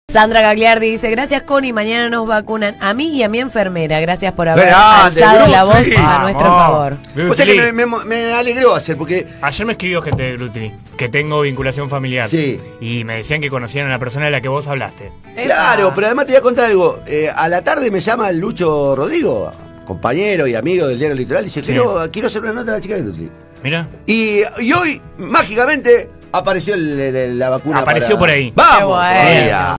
Sandra Gagliardi dice, gracias Connie, mañana nos vacunan a mí y a mi enfermera. Gracias por haber Grande, alzado la voz Brutli. a nuestro favor. O sea que me alegró hacer, porque... Ayer me escribió gente de Brutli, que tengo vinculación familiar. Sí. Y me decían que conocían a la persona de la que vos hablaste. Claro, pero además te voy a contar algo. A la tarde me llama el Lucho Rodrigo, compañero y amigo del Diario Litoral, y dice, Sí. quiero hacer una nota a la chica de Brutli. Mira. Y hoy, mágicamente, apareció la vacuna. Apareció por ahí. ¡Vamos! Qué bueno. todavía.